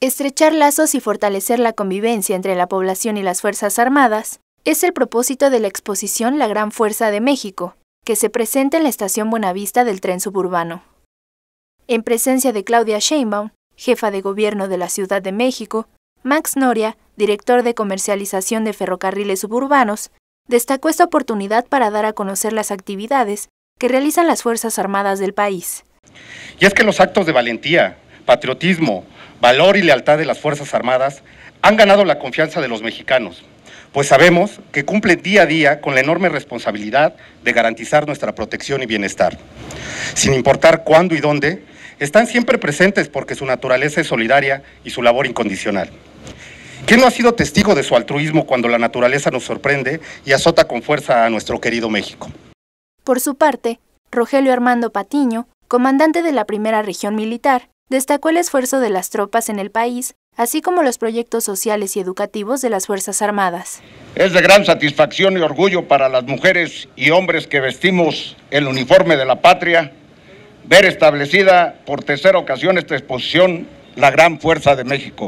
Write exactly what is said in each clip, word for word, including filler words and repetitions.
Estrechar lazos y fortalecer la convivencia entre la población y las Fuerzas Armadas es el propósito de la exposición La Gran Fuerza de México, que se presenta en la estación Buenavista del tren suburbano. En presencia de Claudia Sheinbaum, jefa de gobierno de la Ciudad de México, Max Noria, director de comercialización de ferrocarriles suburbanos, destacó esta oportunidad para dar a conocer las actividades que realizan las Fuerzas Armadas del país. Y es que los actos de valentía, patriotismo, valor y lealtad de las Fuerzas Armadas han ganado la confianza de los mexicanos, pues sabemos que cumplen día a día con la enorme responsabilidad de garantizar nuestra protección y bienestar. Sin importar cuándo y dónde, están siempre presentes porque su naturaleza es solidaria y su labor incondicional. ¿Quién no ha sido testigo de su altruismo cuando la naturaleza nos sorprende y azota con fuerza a nuestro querido México? Por su parte, Rogelio Armando Patiño, comandante de la Primera Región Militar, destacó el esfuerzo de las tropas en el país, así como los proyectos sociales y educativos de las Fuerzas Armadas. Es de gran satisfacción y orgullo para las mujeres y hombres que vestimos el uniforme de la patria, ver establecida por tercera ocasión esta exposición, La Gran Fuerza de México.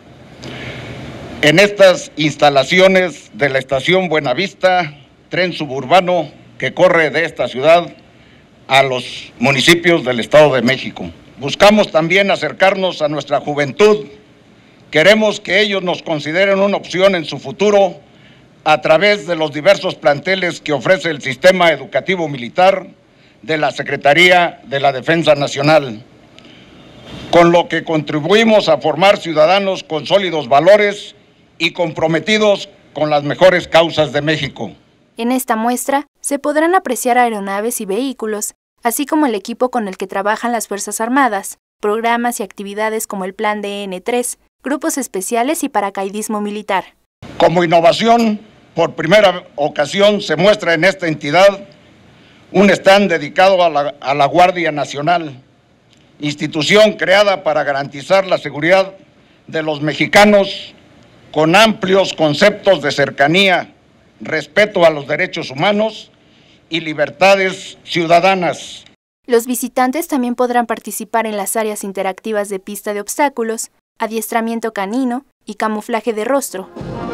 En estas instalaciones de la estación Buenavista, tren suburbano que corre de esta ciudad a los municipios del Estado de México. Buscamos también acercarnos a nuestra juventud. Queremos que ellos nos consideren una opción en su futuro a través de los diversos planteles que ofrece el sistema educativo militar de la Secretaría de la Defensa Nacional, con lo que contribuimos a formar ciudadanos con sólidos valores y comprometidos con las mejores causas de México. En esta muestra se podrán apreciar aeronaves y vehículos, así como el equipo con el que trabajan las Fuerzas Armadas, programas y actividades como el Plan D N tres, grupos especiales y paracaidismo militar. Como innovación, por primera ocasión se muestra en esta entidad un stand dedicado a la, a la Guardia Nacional, institución creada para garantizar la seguridad de los mexicanos con amplios conceptos de cercanía, respeto a los derechos humanos y libertades ciudadanas. Los visitantes también podrán participar en las áreas interactivas de pista de obstáculos, adiestramiento canino y camuflaje de rostro.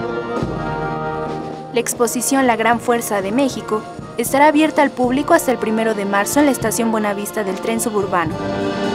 La exposición La Gran Fuerza de México estará abierta al público hasta el primero de marzo en la estación Buenavista del tren suburbano.